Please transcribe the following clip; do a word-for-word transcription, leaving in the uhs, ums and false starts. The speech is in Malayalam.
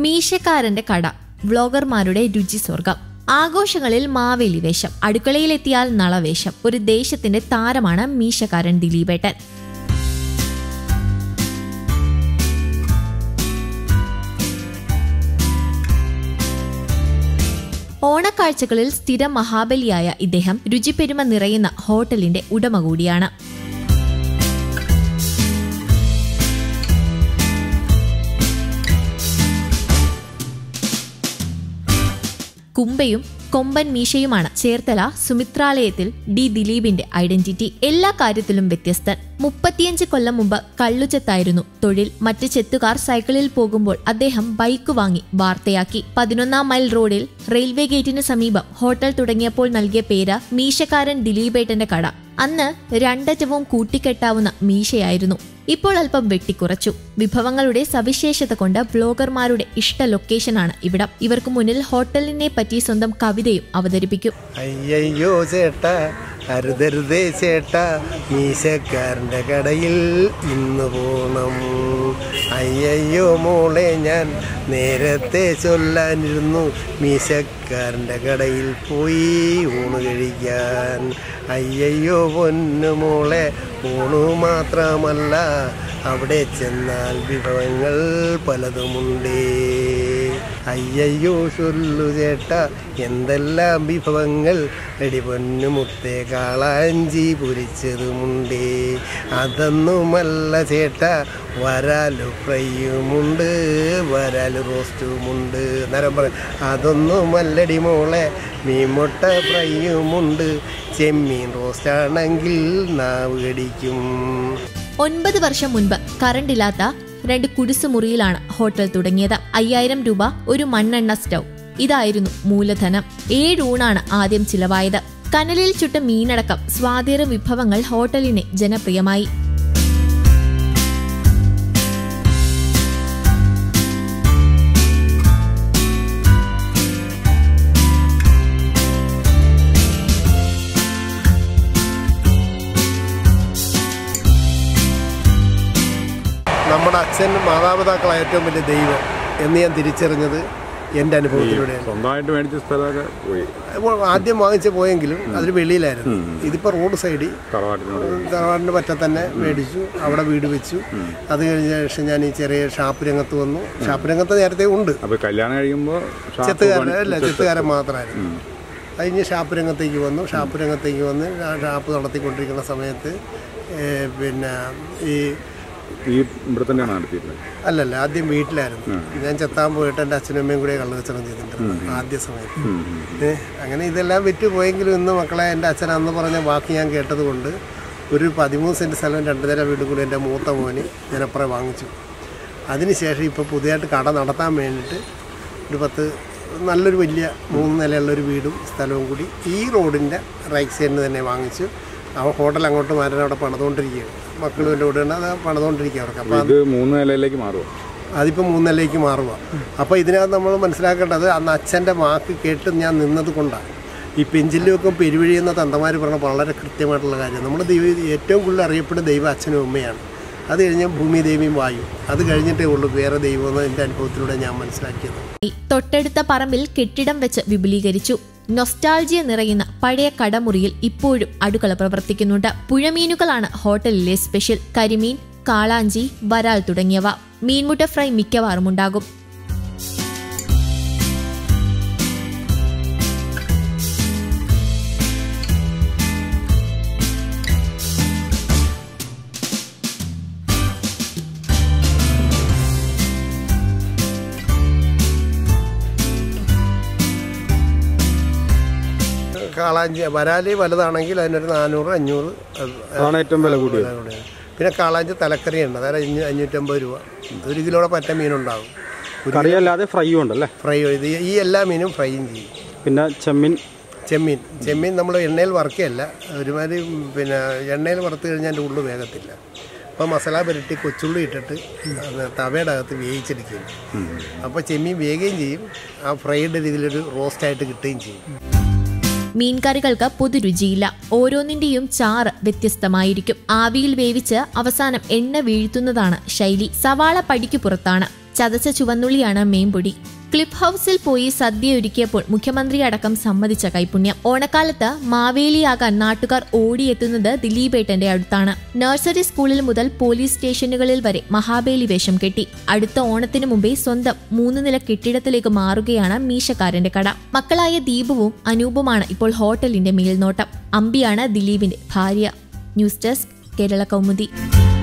മീശക്കാരന്റെ കട, വ്ലോഗർമാരുടെ രുചി സ്വർഗം. ആഘോഷങ്ങളിൽ മാവേലി വേഷം, അടുക്കളയിലെത്തിയാൽ നളവേഷം. ഒരു ദേശത്തിന്റെ താരമാണ് മീശക്കാരൻ ദിലീപേട്ടൻ. ഓണക്കാഴ്ചകളിൽ സ്ഥിരം മഹാബലിയായ ഇദ്ദേഹം രുചിപ്പെരുമ നിറയുന്ന ഹോട്ടലിന്റെ ഉടമ കൂടിയാണ്. കുമ്പയും കൊമ്പൻ മീശയുമാണ് ചേർത്തല സുമിത്രാലയത്തിൽ ഡി ദിലീപിന്റെ ഐഡന്റിറ്റി. എല്ലാ കാര്യത്തിലും വ്യത്യസ്തൻ. മുപ്പത്തിയഞ്ച് കൊല്ലം മുമ്പ് കള്ളുചെത്തായിരുന്നു തൊഴിൽ. മറ്റ് ചെത്തുകാർ സൈക്കിളിൽ പോകുമ്പോൾ അദ്ദേഹം ബൈക്ക് വാങ്ങി വാർത്തയാക്കി. പതിനൊന്നാം മൈൽ റോഡിൽ റെയിൽവേ ഗേറ്റിന് സമീപം ഹോട്ടൽ തുടങ്ങിയപ്പോൾ നൽകിയ പേര് മീശക്കാരൻ ദിലീപേട്ടന്റെ കട. അന്ന് രണ്ടറ്റവും കൂട്ടിക്കെട്ടാവുന്ന മീശയായിരുന്നു. ഇപ്പോൾ അല്പം വെട്ടിക്കുറച്ചു. വിഭവങ്ങളുടെ സവിശേഷത കൊണ്ട് ബ്ലോഗർമാരുടെ ഇഷ്ട ലൊക്കേഷനാണ് ഇവിടം. ഇവർക്ക് മുന്നിൽ ഹോട്ടലിനെ പറ്റി സ്വന്തം കവിതയും അവതരിപ്പിക്കും. അയ്യോ ചേട്ടാ, അരുതരുതേ ചേട്ടാ, മീശക്കാരൻ്റെ കടയിൽ ഇന്ന് പോണം. അയ്യോ മോളെ, ഞാൻ നേരത്തെ ചൊല്ലാനിരുന്നു, മീശക്കാരൻ്റെ കടയിൽ പോയി ഊണ് കഴിക്കാൻ. അയ്യോ പൊന്നു മോളെ, ഊണു മാത്രമല്ല, അവിടെ ചെന്നാൽ വിഭവങ്ങൾ പലതുമുണ്ടേ. അയ്യോ ചൊല്ലു ചേട്ടാ, എന്തെല്ലാം വിഭവങ്ങൾ, എടി പൊന്നു മുത്തേ, കാളാഞ്ചി പൊരിച്ചതുമുണ്ടേ. അതൊന്നുമല്ല ചേട്ടാ, വരാലു ഫ്രൈയുമുണ്ട്, വരാലു റോസ്റ്റുമുണ്ട്. നേരം പറ, അതൊന്നുമല്ലടി മോളെ, മീൻമുട്ട ഫ്രൈയുമുണ്ട്, ചെമ്മീൻ റോസ്റ്റാണെങ്കിൽ നാവ് കടിക്കും. ഒൻപത് വർഷം മുൻപ് കറണ്ടില്ലാത്ത രണ്ട് കുടിസുമുറിയിലാണ് ഹോട്ടൽ തുടങ്ങിയത്. അയ്യായിരം രൂപ, ഒരു മണ്ണെണ്ണ സ്റ്റൗ, ഇതായിരുന്നു മൂലധനം. ഏഴൂണാണ് ആദ്യം ചിലവായത്. കനലിൽ ചുട്ട മീനടക്കം സ്വാദിര വിഭവങ്ങൾ ഹോട്ടലിനെ ജനപ്രിയമായി. നമ്മുടെ അച്ഛൻ മാതാപിതാക്കളായ ഏറ്റവും വലിയ ദൈവം എന്ന് ഞാൻ തിരിച്ചറിഞ്ഞത് എൻ്റെ അനുഭവത്തിലൂടെയാണ്. സ്വന്തമായിട്ട് മേടിച്ച സ്ഥലമൊക്കെ പോയി ആദ്യം വാങ്ങിച്ച് പോയെങ്കിലും അതിന് വെളിയിലായിരുന്നു. ഇതിപ്പോൾ റോഡ് സൈഡിൽ തറവാടിൻ്റെ പറ്റ തന്നെ മേടിച്ചു, അവിടെ വീട് വെച്ചു. അത് കഴിഞ്ഞ ശേഷം ഞാൻ ഈ ചെറിയ ഷാപ്പ് രംഗത്ത് വന്നു. ഷാപ്പ് രംഗത്ത് നേരത്തെ ഉണ്ട്. കല്യാണം കഴിയുമ്പോൾ ചെത്തുകാരൻ അല്ല, ചെത്തുകാരൻ മാത്രമായിരുന്നു. കഴിഞ്ഞ് ഷാപ്പ് രംഗത്തേക്ക് വന്നു. ഷാപ്പ് രംഗത്തേക്ക് വന്ന് ഷാപ്പ് നടത്തിക്കൊണ്ടിരിക്കുന്ന സമയത്ത് പിന്നെ ഈ ഇവിടെ തന്നെയാണ് നടത്തിയിരുന്നത്. അല്ലല്ല, ആദ്യം വീട്ടിലായിരുന്നു. ഞാൻ ചെത്താൻ പോയിട്ട് എൻ്റെ അച്ഛനും അമ്മയും കൂടെ കള്ളുകച്ചവടം ചെയ്തിട്ടുണ്ട് ആദ്യ സമയത്ത്. അങ്ങനെ ഇതെല്ലാം വിറ്റ് പോയെങ്കിലും ഇന്ന് മക്കളെ, എൻ്റെ അച്ഛൻ അന്ന് പറഞ്ഞ വാക്ക് ഞാൻ കേട്ടത് കൊണ്ട് ഒരു പതിമൂന്ന് സെൻറ്റ് സ്ഥലവും രണ്ട് നില വീടും കൂടി എൻ്റെ മൂത്ത മോന് ഞാനപ്പുറം വാങ്ങിച്ചു. അതിനുശേഷം ഇപ്പോൾ പുതിയതായിട്ട് കട നടത്താൻ വേണ്ടിയിട്ട് ഒരു പത്ത് നല്ലൊരു വലിയ മൂന്ന് നിലയുള്ളൊരു വീടും സ്ഥലവും കൂടി ഈ റോഡിൻ്റെ റൈറ്റ് സൈഡിന് തന്നെ വാങ്ങിച്ചു. അവ ഹോട്ടൽ അങ്ങോട്ട് മാറ്റാൻ അവിടെ പണിതുകൊണ്ടിരിക്കുകയാണ്. മക്കളും എൻ്റെ കൂടെ ഉണ്ട്, അത് പണിതുകൊണ്ടിരിക്കുക അവർക്ക്. അപ്പോൾ അത് മൂന്ന് നിലയിലേക്ക് മാറുക, അതിപ്പോൾ മൂന്ന് നിലയിലേക്ക് മാറുക. അപ്പോൾ ഇതിനകത്ത് നമ്മൾ മനസ്സിലാക്കേണ്ടത്, അന്ന് അച്ഛൻ്റെ വാക്ക് കേട്ട് ഞാൻ നിന്നത് കൊണ്ടാണ്. ഈ പെഞ്ചിലൊക്കെ പെരുവഴിയുന്ന തന്തമാർ പറഞ്ഞ വളരെ കൃത്യമായിട്ടുള്ള കാര്യം. നമ്മുടെ ദൈവം ഏറ്റവും കൂടുതൽ അറിയപ്പെടുന്ന ദൈവം അച്ഛനും അമ്മയാണ്. അത് കഴിഞ്ഞ് ഭൂമി ദേവിയും വായു, അത് കഴിഞ്ഞിട്ടേ ഉള്ളൂ വേറെ ദൈവം എന്ന് എൻ്റെ അനുഭവത്തിലൂടെ ഞാൻ മനസ്സിലാക്കിയത്. തൊട്ടടുത്ത പറമ്പിൽ കെട്ടിടം വെച്ച് വിപുലീകരിച്ചു. നൊസ്റ്റാൾജിയ നിറയുന്ന പഴയ കടമുറിയിൽ ഇപ്പോഴും അടുക്കള പ്രവർത്തിക്കുന്നുണ്ട്. പുഴമീനുകളാണ് ഹോട്ടലിലെ സ്പെഷ്യൽ. കരിമീൻ, കാളാഞ്ചി, വരാൽ തുടങ്ങിയവ. മീൻമുട്ട ഫ്രൈ മിക്കവാറും ഉണ്ടാകും. കാളാഞ്ചി വരാലി വലുതാണെങ്കിൽ അതിനൊരു നാനൂറ് അഞ്ഞൂറ് ഏറ്റവും വില കൂടിയത്. പിന്നെ കാളാഞ്ചി തലക്കറി ഉണ്ട്, അതായത് അഞ്ഞൂറ്റമ്പത് രൂപ. ഒരു കിലോയുടെ പറ്റ മീനുണ്ടാകും. കറിയല്ലാതെ ഫ്രൈ ഉണ്ടല്ലേ? ഫ്രൈ ഇത് ഈ എല്ലാ മീനും ഫ്രൈയും ചെയ്യും. പിന്നെ ചെമ്മീൻ ചെമ്മീൻ ചെമ്മീൻ നമ്മൾ എണ്ണയിൽ വറുക്കുകയല്ല, ഒരുമാതിരി പിന്നെ എണ്ണയിൽ വറുത്ത് കഴിഞ്ഞാൽ അതിൻ്റെ ഉള്ളു വേഗത്തില്ല. അപ്പോൾ മസാല പുരട്ടി കൊച്ചുള്ളി ഇട്ടിട്ട് തവയുടെ അകത്ത് വേവിച്ചെടുക്കുകയും, അപ്പോൾ ചെമ്മീൻ വേകുകയും ചെയ്യും, ആ ഫ്രൈഡ് രീതിയിലൊരു റോസ്റ്റായിട്ട് കിട്ടുകയും ചെയ്യും. മീൻകറികൾക്ക് പൊതുരുചിയില്ല. ഓരോന്നിന്റെയും ചാറ് വ്യത്യസ്തമായിരിക്കും. ആവിയിൽ വേവിച്ച് അവസാനം എണ്ണ വീഴ്ത്തുന്നതാണ് ശൈലി. സവാള പടിക്ക് പുറത്താണ്. ചതച്ച ചുവന്നുള്ളിയാണ് മേമ്പൊടി. ക്ലിഫ് ഹൌസിൽ പോയി സദ്യ ഒരുക്കിയപ്പോൾ മുഖ്യമന്ത്രി അടക്കം സമ്മതിച്ച കൈപുണ്യം. ഓണക്കാലത്ത് മാവേലിയാകാൻ നാട്ടുകാർ ഓടിയെത്തുന്നത് ദിലീപേട്ടന്റെ അടുത്താണ്. നഴ്സറി സ്കൂളിൽ മുതൽ പോലീസ് സ്റ്റേഷനുകളിൽ വരെ മഹാബലി വേഷം കെട്ടി. അടുത്ത ഓണത്തിനു മുമ്പേ സ്വന്തം മൂന്ന് നില കെട്ടിടത്തിലേക്ക് മാറുകയാണ് മീശക്കാരന്റെ കട. മക്കളായ ദീപുവും അനൂപുമാണ് ഇപ്പോൾ ഹോട്ടലിന്റെ മേൽനോട്ടം. അമ്പിയാണ് ദിലീപിന്റെ ഭാര്യ. News desk Kerala Kaumudi.